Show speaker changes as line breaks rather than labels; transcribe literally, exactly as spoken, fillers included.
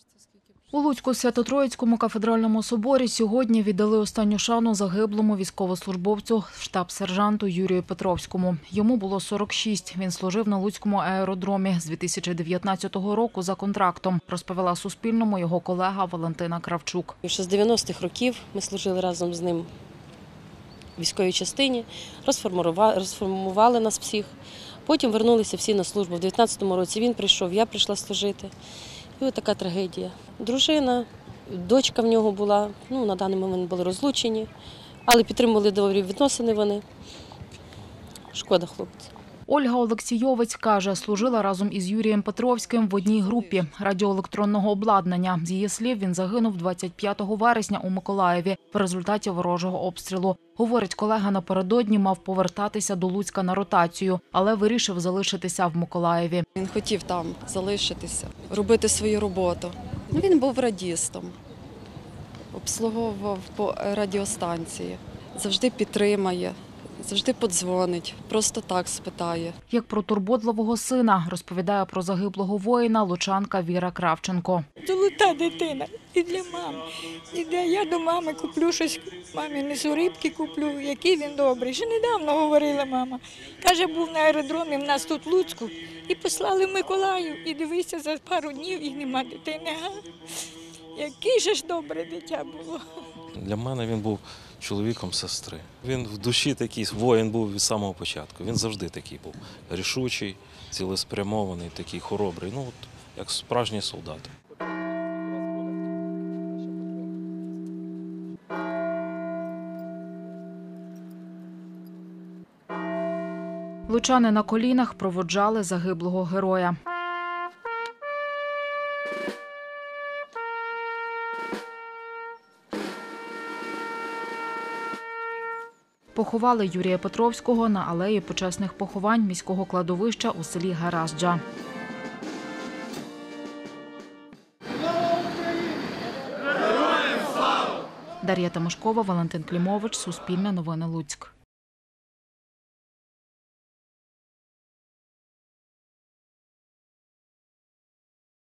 У Луцьку Свято-Троїцькому кафедральному соборі сьогодні віддали останню шану загиблому військовослужбовцю, штаб-сержанту Юрію Петровському. Йому було сорок шість. Він служив на Луцькому аеродромі з дві тисячі дев'ятнадцятого року за контрактом, розповіла Суспільному його колега Валентина Кравчук.
Ще з дев'яностих років ми служили разом з ним в військовій частині, розформували нас всіх. Потім вернулися всі на службу. В дев'ятнадцятому році він прийшов, я прийшла служити. І ось така трагедія. Дружина, дочка в нього була, ну, на даний момент були розлучені, але підтримували добрі відносини вони. Шкода хлопця.
Ольга Олексійовець каже, служила разом із Юрієм Петровським в одній групі радіоелектронного обладнання. З її слів, він загинув двадцять п'ятого вересня у Миколаєві в результаті ворожого обстрілу. Говорить, колега напередодні мав повертатися до Луцька на ротацію, але вирішив залишитися в Миколаєві.
Він хотів там залишитися, робити свою роботу. Він був радістом, обслуговував по радіостанції, завжди підтримає. Завжди подзвонить, просто так спитає.
Як про турботливого сина, розповідає про загиблого воїна лучанка Віра Кравченко.
Золота дитина і для мами. І для я до мами куплю щось, мамі несу рибки куплю, який він добрий. Ще недавно говорила мама. Каже, був на аеродромі в нас тут в Луцьку і послали в Миколаїв. І дивися, за пару днів і нема дитини. Яке же ж добре дитя було.
Для мене він був чоловіком сестри. Він в душі такий воїн був від самого початку. Він завжди такий був рішучий, цілеспрямований, такий хоробрий, ну от як справжній солдат.
Лучани на колінах проводжали загиблого героя. Поховали Юрія Петровського на алеї почесних поховань міського кладовища у селі Гаразджа. Дар'я Тимошкова, Валентин Клімович, Суспільне новини Луцьк.